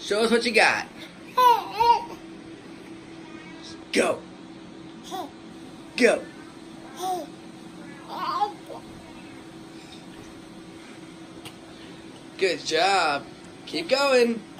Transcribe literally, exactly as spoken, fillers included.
Show us what you got. Go. Go. Good job. Keep going.